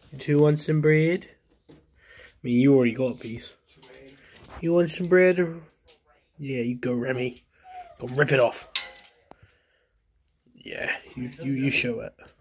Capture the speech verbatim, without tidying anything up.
You two want some bread? I mean, you already got a piece. You want some bread? Yeah, you go, Remy. Go rip it off. Yeah, you, you, you show it.